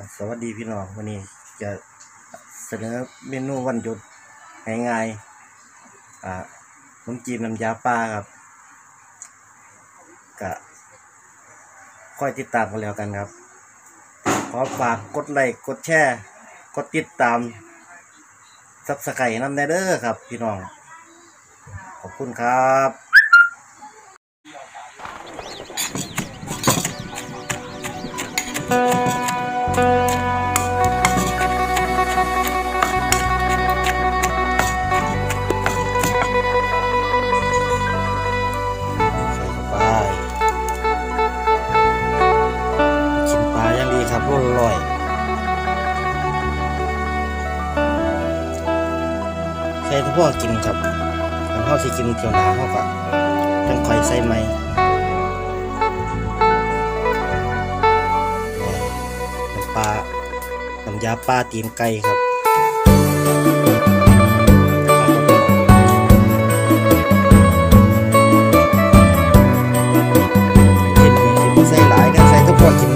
สวัสดีพี่น้องวันนี้จะเสนอเมนูวันหยุดง่ายๆขนมจีนน้ำยาปลาครับก็ค่อยติดตามกันแล้วกันครับขอฝากกดไลค์กดแชร์กดติดตามSubscribeนำได้เด้อครับพี่น้องขอบคุณครับครับร่นลอยใส่ทุกพวกกินครับมันเขาสิกินเที่ยวหนาเขาก็จังค่อยใส่ไหมน้ำปลาน้ำยาปลาตีนไก่ครับใส่หลายนะใส่ทุกพวกกิน